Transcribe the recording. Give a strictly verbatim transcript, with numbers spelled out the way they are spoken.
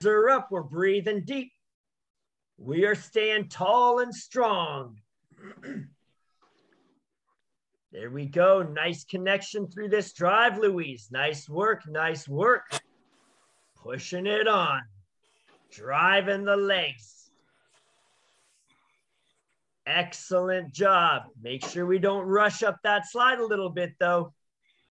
are up. We're breathing deep. We are staying tall and strong. There we go. Nice connection through this drive, Louise. Nice work. Nice work. Pushing it on. Driving the legs. Excellent job. Make sure we don't rush up that slide a little bit, though.